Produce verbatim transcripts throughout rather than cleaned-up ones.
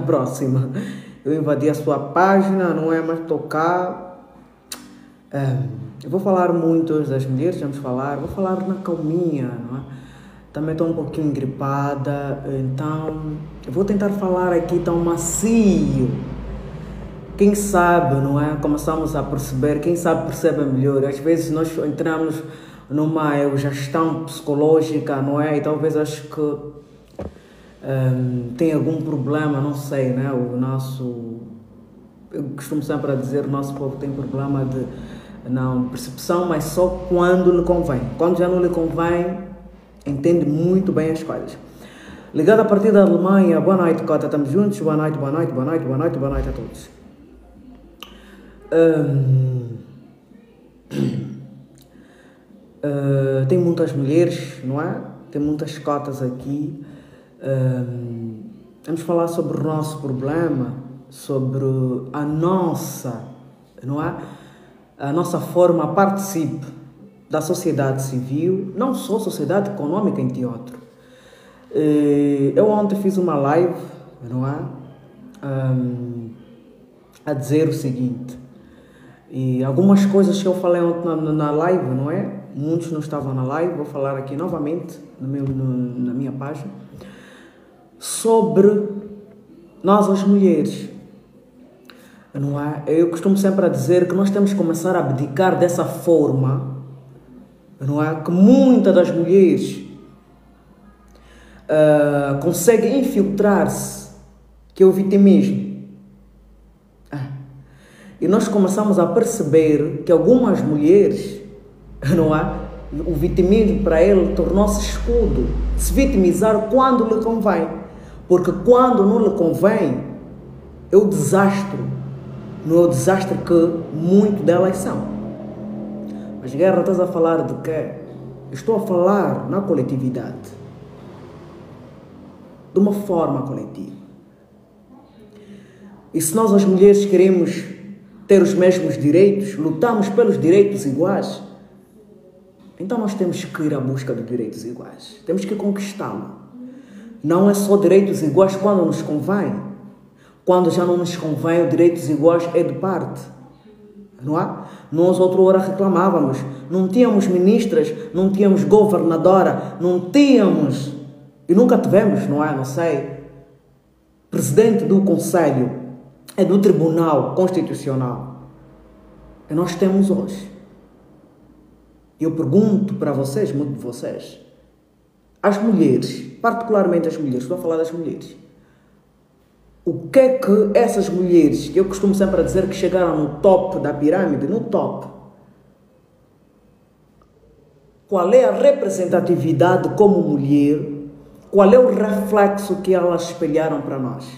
próxima. Eu invadi a sua página, não é mais tocar. É, eu vou falar muito hoje das mulheres, vamos falar. Vou falar na calminha, não é? Também estou um pouquinho engripada, então eu vou tentar falar aqui tão macio. Quem sabe, não é? Começamos a perceber, quem sabe percebe melhor. Às vezes nós entramos numa gestão psicológica, não é? E talvez acho que um, tem algum problema, não sei, né? O nosso, eu costumo sempre a dizer, o nosso povo tem problema de não percepção, mas só quando lhe convém. Quando já não lhe convém, entende muito bem as coisas. Ligado a partir da Alemanha, boa noite, Cota, estamos juntos, boa noite, boa noite, boa noite, boa noite, boa noite a todos. Um, uh, tem muitas mulheres, não é? Tem muitas cotas aqui. Um, vamos falar sobre o nosso problema, sobre a nossa, não é? A nossa forma participe da sociedade civil, não só sociedade econômica, entre outros. Uh, eu ontem fiz uma live, não é? Um, a dizer o seguinte. E algumas coisas que eu falei ontem na, na live, não é? Muitos não estavam na live, vou falar aqui novamente no meu, no, na minha página, sobre nós as mulheres, não é? Eu costumo sempre a dizer que nós temos que começar a abdicar dessa forma, não é? Que muitas das mulheres uh, conseguem infiltrar-se, que é o vitimismo. E nós começamos a perceber que algumas mulheres, não é? O vitimismo para ele tornou-se escudo. Se vitimizar quando lhe convém. Porque quando não lhe convém, é o desastre. Não é o desastre que muito delas são. Mas, Guerra, estás a falar de quê? Estou a falar na coletividade. De uma forma coletiva. E se nós as mulheres queremos ter os mesmos direitos, lutamos pelos direitos iguais, então nós temos que ir à busca de direitos iguais. Temos que conquistá-lo. Não é só direitos iguais quando nos convém. Quando já não nos convém, os direitos iguais é de parte. Não é? Nós outra hora reclamávamos. Não tínhamos ministras, não tínhamos governadora, não tínhamos, e nunca tivemos, não é? Não sei, presidente do Conselho, é do Tribunal Constitucional. E nós temos hoje. Eu pergunto para vocês, muito de vocês, as mulheres, particularmente as mulheres, estou a falar das mulheres, o que é que essas mulheres, que eu costumo sempre a dizer que chegaram no top da pirâmide, no top, qual é a representatividade como mulher, qual é o reflexo que elas espelharam para nós?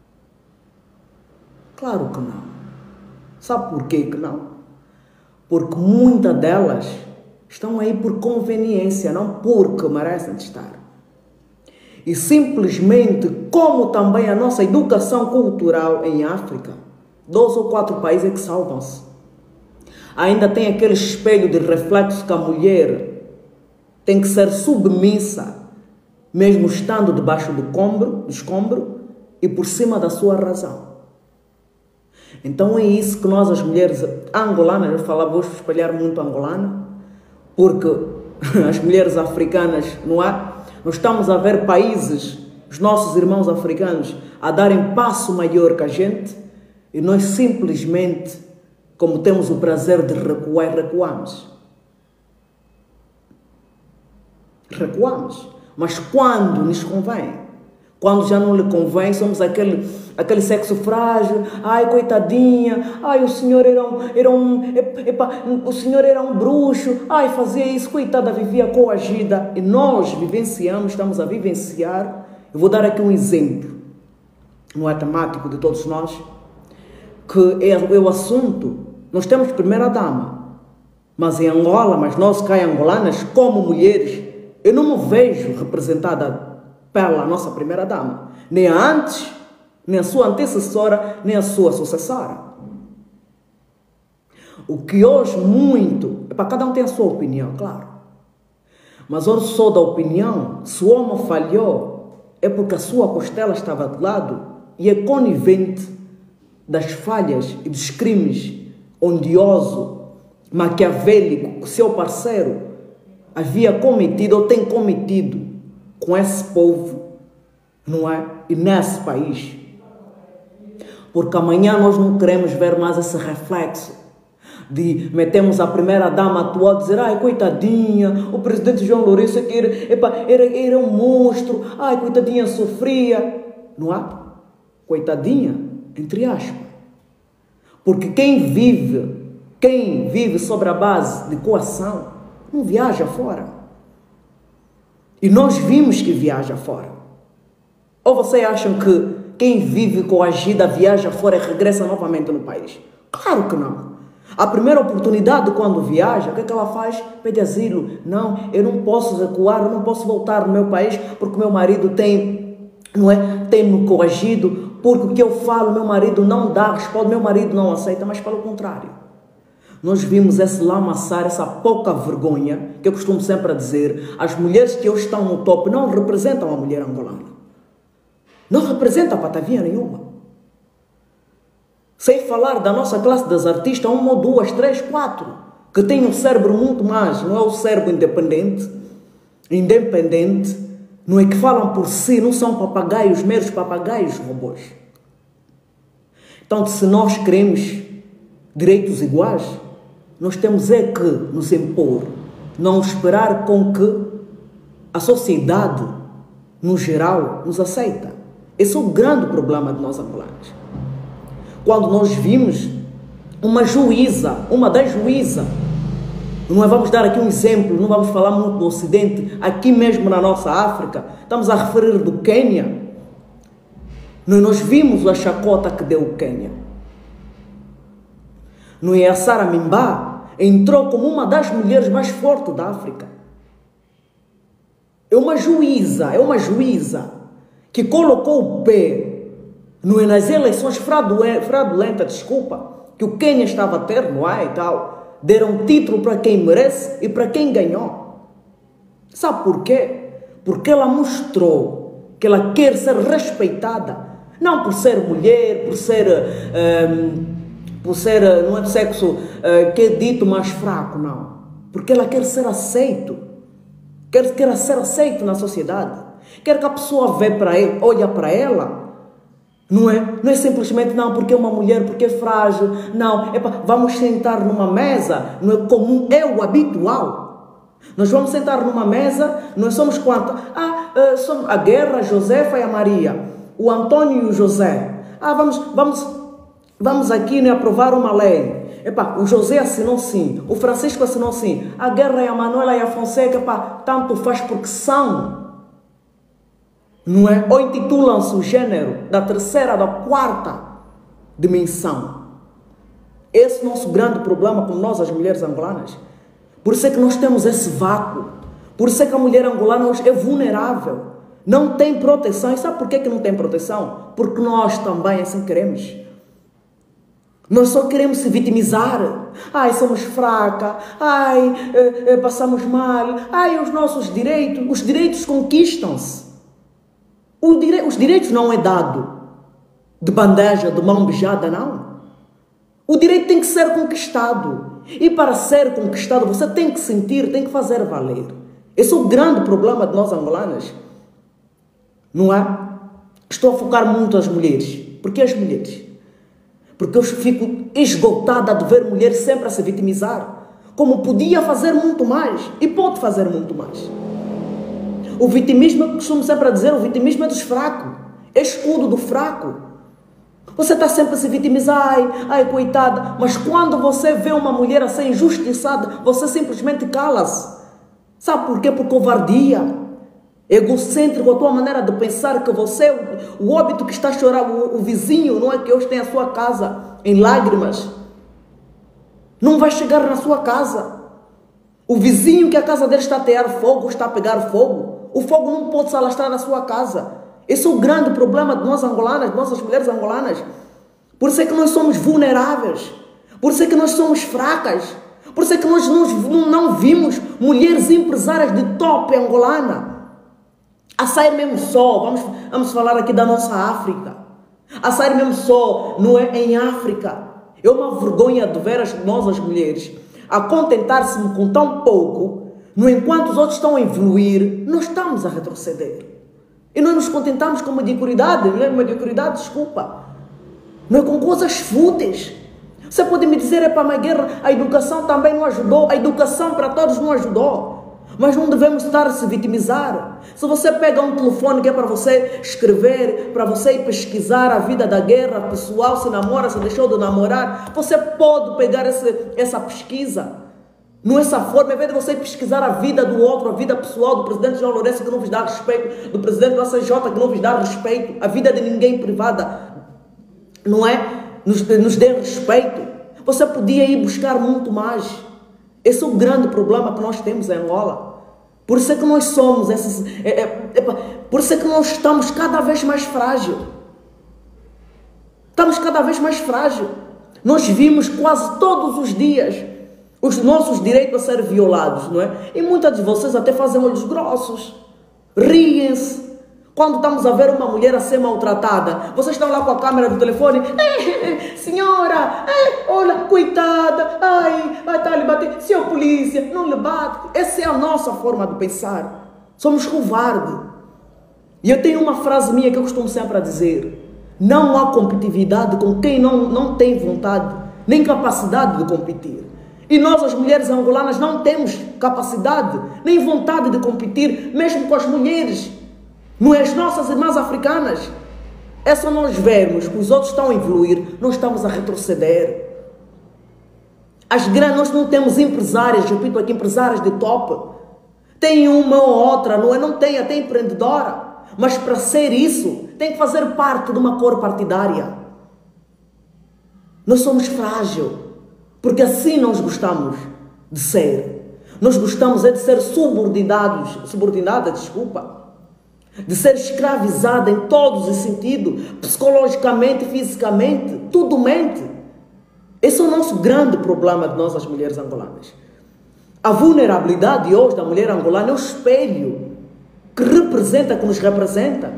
Claro que não. Sabe por quê que não? Porque muitas delas estão aí por conveniência, não porque merecem de estar. E simplesmente, como também a nossa educação cultural em África, dois ou quatro países é que salvam-se. Ainda tem aquele espelho de reflexo que a mulher tem que ser submissa, mesmo estando debaixo do escombro, do escombro e por cima da sua razão. Então é isso que nós, as mulheres angolanas, eu falava, vou espalhar muito angolana, porque as mulheres africanas, não é? Nós estamos a ver países, os nossos irmãos africanos, a darem passo maior que a gente, e nós simplesmente, como temos o prazer de recuar, recuamos. Recuamos. Mas quando nos convém? Quando já não lhe convém, somos aquele, aquele sexo frágil. Ai, coitadinha. Ai, o senhor era um, era um, epa, o senhor era um bruxo. Ai, fazia isso. Coitada, vivia coagida. E nós vivenciamos, estamos a vivenciar. Eu vou dar aqui um exemplo. Não é temático de todos nós. Que é, é o assunto. Nós temos primeira dama. Mas em Angola, mas nós cá em angolanas, como mulheres, eu não me vejo representada pela nossa primeira dama, nem a antes, nem a sua antecessora, nem a sua sucessora. O que hoje muito, para cada um tem a sua opinião, claro. Mas hoje sou da opinião, se o homem falhou, é porque a sua costela estava de lado e é conivente das falhas e dos crimes odioso, maquiavélico que seu parceiro havia cometido ou tem cometido com esse povo, não é? E nesse país. Porque amanhã nós não queremos ver mais esse reflexo de metemos a primeira dama atual a dizer, ai, coitadinha, o presidente João Lourenço que era, epa, era, era um monstro, ai, coitadinha, sofria. Não há? Coitadinha, entre aspas. Porque quem vive, quem vive sobre a base de coação, não viaja fora. E nós vimos que viaja fora. Ou vocês acham que quem vive coagida viaja fora e regressa novamente no país? Claro que não. A primeira oportunidade quando viaja, o que é que ela faz? Pede asilo. Não, eu não posso recuar, eu não posso voltar no meu país porque meu marido tem, não é, tem-me coagido, porque o que eu falo, meu marido não dá resposta, meu marido não aceita, mas pelo contrário. Nós vimos esse lamaçar, essa pouca vergonha, que eu costumo sempre dizer, as mulheres que hoje estão no topo não representam a mulher angolana. Não representam a patavia nenhuma. Sem falar da nossa classe das artistas, uma ou duas, três, quatro, que têm um cérebro muito mais, não é o cérebro independente, independente, não é que falam por si, não são papagaios, meros papagaios robôs. Então, se nós queremos direitos iguais, nós temos é que nos impor, não esperar com que a sociedade, no geral, nos aceita. Esse é o grande problema de nós angolanos. Quando nós vimos uma juíza, uma das juízas, não é, vamos dar aqui um exemplo, não vamos falar muito do Ocidente, aqui mesmo na nossa África, estamos a referir do Quênia. Nós vimos a chacota que deu o Quênia. Não é? A Sara Mimba entrou como uma das mulheres mais fortes da África. É uma juíza, é uma juíza que colocou o pé, não é, nas eleições fraudulentas, desculpa, que o Quênia estava a ter, não é, e tal. Deram título para quem merece e para quem ganhou. Sabe por quê? Porque ela mostrou que ela quer ser respeitada, não por ser mulher, por ser, um, por ser, não é do sexo uh, que é dito mais fraco, não. Porque ela quer ser aceito, quer, quer ser aceito na sociedade, quer que a pessoa vê para ele, olha para ela. Não é? Não é simplesmente, não, porque é uma mulher, porque é frágil. Não, é para, vamos sentar numa mesa, não é comum, é o habitual. Nós vamos sentar numa mesa, nós somos quantos? Ah, uh, somos a Guerra, a Josefa e a Maria. O Antônio e o José. Ah, vamos, vamos, vamos aqui, né, aprovar uma lei. Epá, o José assinou sim, o Francisco assinou sim. A Guerra e a Manuela e a Fonseca, epá, tanto faz porque são. Não é? Ou intitulam-se o gênero da terceira, da quarta dimensão. Esse é o nosso grande problema com nós, as mulheres angolanas. Por isso é que nós temos esse vácuo. Por isso é que a mulher angolana hoje é vulnerável. Não tem proteção. E sabe por que não tem proteção? Porque nós também assim queremos. Nós só queremos se vitimizar. Ai, somos fracas. Ai, eh, eh, passamos mal. Ai, os nossos direitos. Os direitos conquistam-se. Os direitos não é dado de bandeja, de mão beijada, não. O direito tem que ser conquistado. E para ser conquistado, você tem que sentir, tem que fazer valer. Esse é o grande problema de nós angolanas. Não é? Estou a focar muito as mulheres. Por que as mulheres? Porque eu fico esgotada de ver mulheres sempre a se vitimizar. Como podia fazer muito mais. E pode fazer muito mais. O vitimismo, eu costumo sempre dizer, o vitimismo é dos fracos. É escudo do fraco. Você está sempre a se vitimizar, ai, ai, coitada. Mas quando você vê uma mulher a ser injustiçada, você simplesmente cala-se. Sabe por quê? Por covardia. Egocêntrico, a tua maneira de pensar que você, o, o óbito que está a chorar, o, o vizinho, não é que hoje tem a sua casa em lágrimas. Não vai chegar na sua casa. O vizinho que a casa dele está a tear fogo, está a pegar fogo. O fogo não pode se alastrar na sua casa. Esse é o grande problema de nós angolanas, de nossas mulheres angolanas. Por isso é que nós somos vulneráveis. Por isso é que nós somos fracas. Por isso é que nós não, não vimos mulheres empresárias de top angolana a sair mesmo só. Vamos, vamos falar aqui da nossa África. a sair mesmo só, não é, em África. É uma vergonha de ver as, nós as mulheres a contentar-se com tão pouco, no enquanto os outros estão a evoluir, nós estamos a retroceder. E nós nos contentamos com mediocridade, não é mediocridade, desculpa. Não é com coisas fúteis. Você pode me dizer, é para uma guerra, a educação também não ajudou, a educação para todos não ajudou. Mas não devemos estar a se vitimizar. Se você pega um telefone que é para você escrever, para você ir pesquisar a vida da guerra, pessoal, se namora, se deixou de namorar, você pode pegar esse, essa pesquisa. Não é essa forma, em vez de você pesquisar a vida do outro, a vida pessoal do presidente João Lourenço, que não vos dá respeito, do presidente do A C J, que não vos dá respeito, a vida de ninguém privada, não é? Nos, nos dê respeito. Você podia ir buscar muito mais. Esse é o grande problema que nós temos em Angola. Por isso é que nós somos esses, é, é, é, por isso é que nós estamos cada vez mais frágil. Estamos cada vez mais frágil. Nós vimos quase todos os dias os nossos direitos a serem violados, não é? E muitas de vocês até fazem olhos grossos, riem-se. Quando estamos a ver uma mulher a ser maltratada, vocês estão lá com a câmera do telefone, eh, senhora, eh, olha, coitada, ai, vai estar lhe bater, senhor polícia, não lhe bate. Essa é a nossa forma de pensar. Somos covardes. E eu tenho uma frase minha que eu costumo sempre a dizer: não há competitividade com quem não, não tem vontade, nem capacidade de competir. E nós, as mulheres angolanas, não temos capacidade, nem vontade de competir, mesmo com as mulheres. Não é as nossas irmãs africanas. É só nós vermos que os outros estão a evoluir, nós estamos a retroceder. As grandes, nós não temos empresárias, repito aqui, empresárias de top. Tem uma ou outra, não é? Não tem, até empreendedora. Mas para ser isso, tem que fazer parte de uma cor partidária. Nós somos frágeis, porque assim nós gostamos de ser. Nós gostamos é de ser subordinados, subordinada, desculpa. De ser escravizada em todos os sentidos, psicologicamente, fisicamente, tudo mente. Esse é o nosso grande problema de nós, as mulheres angolanas. A vulnerabilidade hoje da mulher angolana é o espelho que representa, que nos representa.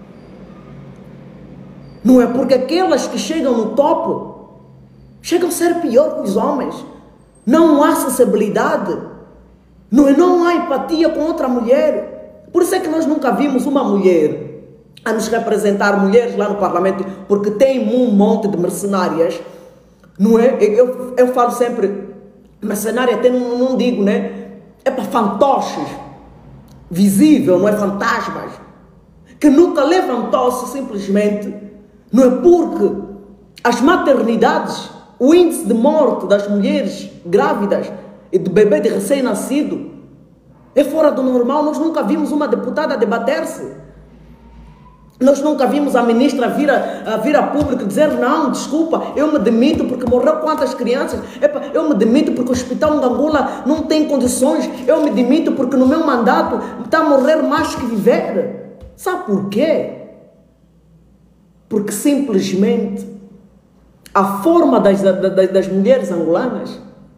Não é porque aquelas que chegam no topo chegam a ser pior que os homens. Não há sensibilidade, não, é, não há empatia com outra mulher. Por isso é que nós nunca vimos uma mulher a nos representar, mulheres lá no Parlamento, porque tem um monte de mercenárias, não é? Eu, eu falo sempre, mercenária até não, não digo, né? É para fantoches, visível, não é fantasmas, que nunca levantou-se simplesmente, não é? Porque as maternidades, o índice de morte das mulheres grávidas e de bebê de recém-nascido, é fora do normal. Nós nunca vimos uma deputada debater-se. Nós nunca vimos a ministra vir a, a vir a público dizer: não, desculpa, eu me demito porque morreu quantas crianças? Epa, eu me demito porque o hospital de Angola não tem condições. Eu me demito porque no meu mandato está a morrer mais que viver. Sabe por quê? Porque simplesmente a forma das, das, das mulheres angolanas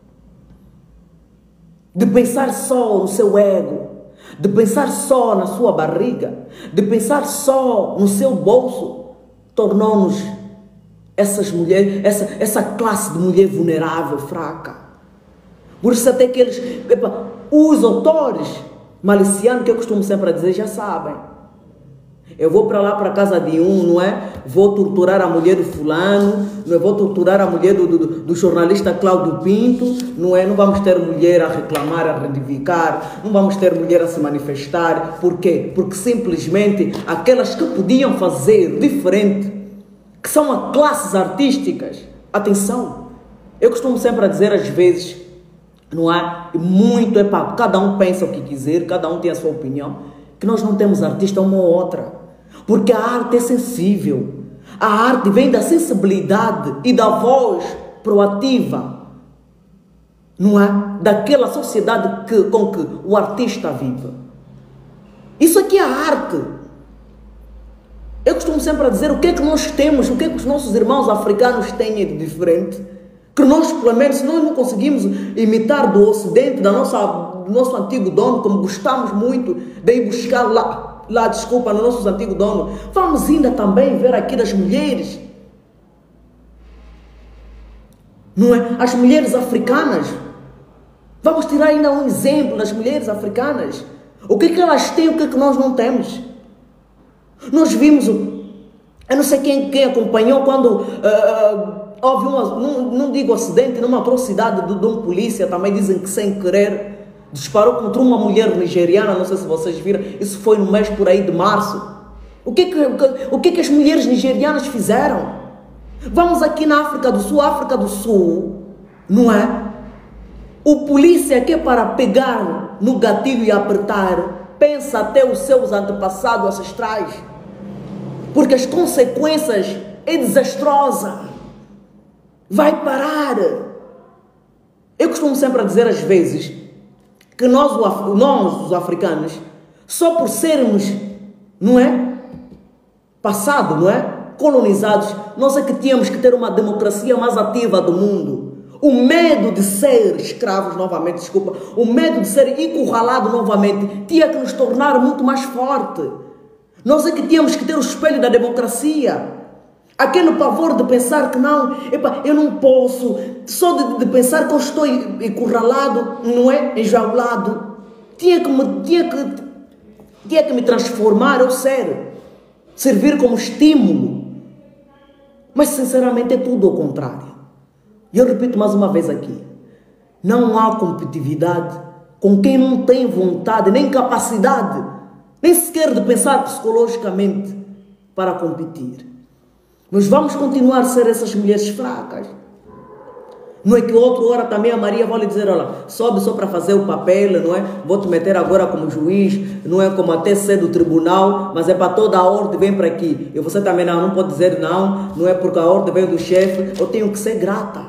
de pensar só no seu ego, de pensar só na sua barriga, de pensar só no seu bolso, tornou-nos essas mulheres, essa, essa classe de mulher vulnerável, fraca. Por isso até que eles, epa, os autores malicianos, que eu costumo sempre a dizer, já sabem. Eu vou para lá, para a casa de um, não é? Vou torturar a mulher do fulano, não é? Vou torturar a mulher do, do, do jornalista Cláudio Pinto, não é? Não vamos ter mulher a reclamar, a reivindicar, não vamos ter mulher a se manifestar. Por quê? Porque simplesmente aquelas que podiam fazer diferente, que são as classes artísticas, atenção, eu costumo sempre a dizer às vezes, não é? Muito é para cada um pensa o que quiser, cada um tem a sua opinião, que nós não temos artista uma ou outra. Porque a arte é sensível. A arte vem da sensibilidade e da voz proativa, não é? Daquela sociedade que, com que o artista vive. Isso aqui é arte. Eu costumo sempre a dizer o que é que nós temos, o que é que os nossos irmãos africanos têm de diferente, que nós, pelo menos, nós não conseguimos imitar do Ocidente, da nossa, do nosso antigo dono, como gostamos muito de ir buscar lá, lá, desculpa, no nosso antigo dono. Vamos ainda também ver aqui das mulheres. Não é? As mulheres africanas. Vamos tirar ainda um exemplo das mulheres africanas. O que é que elas têm, o que é que nós não temos? Nós vimos, eu não sei quem, quem acompanhou quando uh, houve uma, não, não digo acidente, numa atrocidade de, de um polícia, também dizem que sem querer, disparou contra uma mulher nigeriana, não sei se vocês viram, isso foi no mês por aí de março. O que é que, o que, é que as mulheres nigerianas fizeram? Vamos aqui na África do Sul, África do Sul, não é? O polícia que é para pegar no gatilho e apertar, pensa até os seus antepassados ancestrais, porque as consequências é desastrosa. Vai parar. Eu costumo sempre dizer às vezes que nós, nós os africanos, só por sermos, não é, passado, não é, colonizados, nós é que tínhamos que ter uma democracia mais ativa do mundo. O medo de ser escravos novamente, desculpa, o medo de ser encurralado novamente, tinha que nos tornar muito mais forte. Nós é que tínhamos que ter o espelho da democracia. Aquele pavor de pensar que não, epa, eu não posso, só de, de pensar que eu estou encurralado, não é, enjaulado. Tinha que me, tinha que, tinha que me transformar, eu ser, servir como estímulo. Mas sinceramente é tudo ao contrário. E eu repito mais uma vez aqui, não há competitividade com quem não tem vontade, nem capacidade, nem sequer de pensar psicologicamente para competir. Mas vamos continuar a ser essas mulheres fracas. Não é que outra hora também a Maria vai lhe dizer, olha, sobe só para fazer o papel, não é? Vou te meter agora como juiz, não é como até ser do tribunal, mas é para toda a ordem, vem para aqui. E você também não, não pode dizer não, não é porque a ordem vem do chefe, eu tenho que ser grata.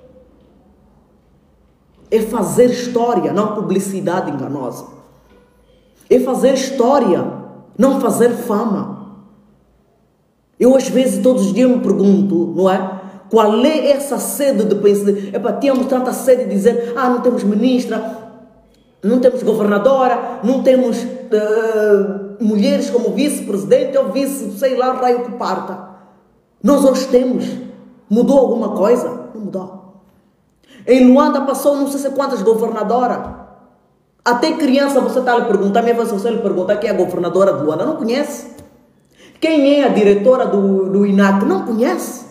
É fazer história, não publicidade enganosa. É fazer história, não fazer fama. Eu às vezes, todos os dias me pergunto, não é? Qual é essa sede de pensar? Epá, tínhamos tanta sede de dizer, ah, não temos ministra, não temos governadora, não temos uh, mulheres como vice-presidente ou vice, sei lá, raio que parta. Nós hoje temos. Mudou alguma coisa? Não mudou. Em Luanda passou não sei quantas governadoras. Até criança você está a lhe perguntar, minha vez você lhe perguntar quem é a governadora de Luanda, não conhece. Quem é a diretora do, do I N A C, não conhece.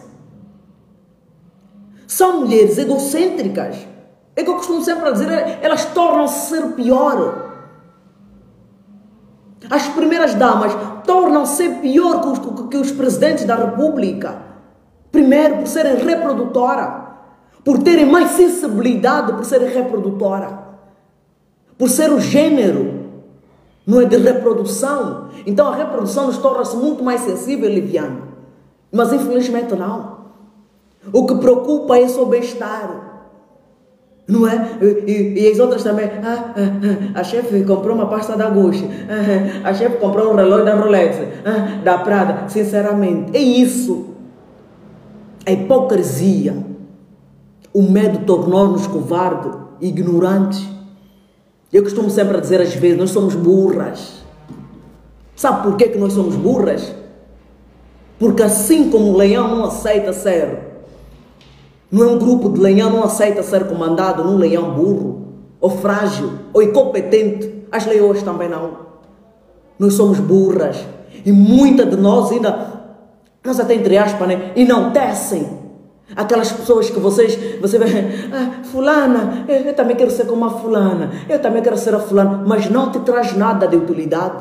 São mulheres egocêntricas. É que eu costumo sempre dizer, elas tornam-se ser pior. As primeiras damas tornam-se pior que os, que os presidentes da República. Primeiro, por serem reprodutora. Por terem mais sensibilidade, por serem reprodutora. Por ser o gênero, não é, de reprodução. Então a reprodução nos torna-se muito mais sensível e liviana. Mas infelizmente não. O que preocupa é só o bem-estar. Não é? E, e as outras também. Ah, ah, ah, a chefe comprou uma pasta da Gucci. Ah, a chefe comprou um relógio da Rolex. Ah, da Prada. Sinceramente, é isso. A hipocrisia. O medo tornou-nos covardes, ignorantes. Eu costumo sempre dizer às vezes, nós somos burras. Sabe por que que nós somos burras? Porque assim como o leão não aceita ser, não é um grupo de leão, não aceita ser comandado num leão burro, ou frágil, ou incompetente, as leoas também não. Nós somos burras. E muitas de nós ainda, nós até entre aspas, né, enaltecem aquelas pessoas que vocês, você vê, ah, fulana, eu, eu também quero ser como a fulana, eu também quero ser a fulana, mas não te traz nada de utilidade.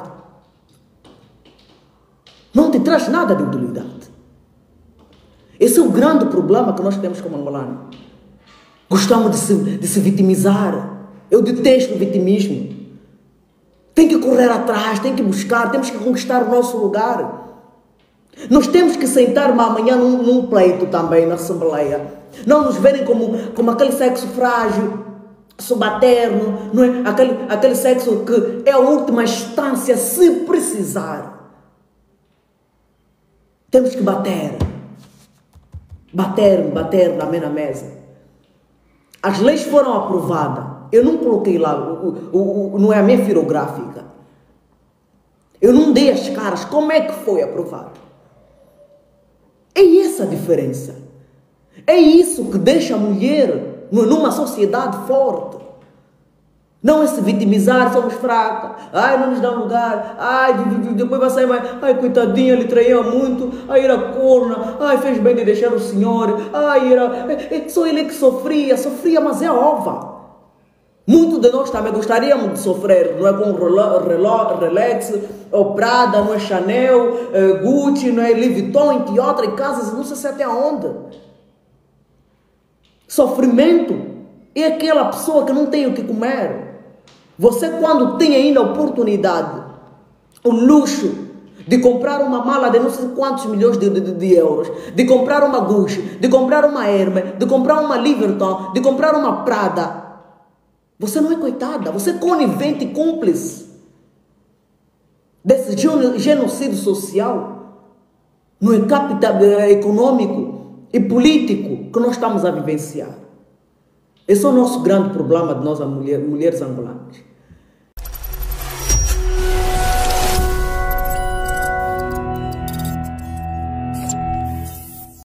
Não te traz nada de utilidade. Esse é o grande problema que nós temos como angolano. Gostamos de se, de se vitimizar. Eu detesto o vitimismo. Tem que correr atrás, tem que buscar, temos que conquistar o nosso lugar. Nós temos que sentar amanhã num, num pleito também na Assembleia. Não nos verem como, como aquele sexo frágil, subalterno, não é? Aquele, aquele sexo que é a última instância se precisar. Temos que bater. Bater, bater na mesma mesa. As leis foram aprovadas. Eu não coloquei lá, o, o, o, não é a minha firográfica. Eu não dei as caras. Como é que foi aprovado? É essa a diferença. É isso que deixa a mulher numa sociedade forte. Não é se vitimizar, somos fracas, ai, não nos dá lugar, ai, depois vai sair mais, ai, coitadinha, ele traía muito, ai, era corna, ai, fez bem de deixar o senhor, ai, era, é, só ele que sofria, sofria, mas é ova. Muitos de nós também gostaríamos de sofrer, não é com Rolex, ou Prada, não é Chanel, é Gucci, não é Louis Vuitton, entre outras casas, não sei se até onde. Sofrimento é aquela pessoa que não tem o que comer. Você, quando tem ainda a oportunidade, o luxo de comprar uma mala de não sei quantos milhões de, de, de euros, de comprar uma Gucci, de comprar uma Hermes, de comprar uma Louis Vuitton, de comprar uma Prada, você não é coitada, você é conivente e cúmplice desse genocídio social, não é capital econômico e político que nós estamos a vivenciar. Esse é o nosso grande problema de nós, mulher, mulheres angolanas.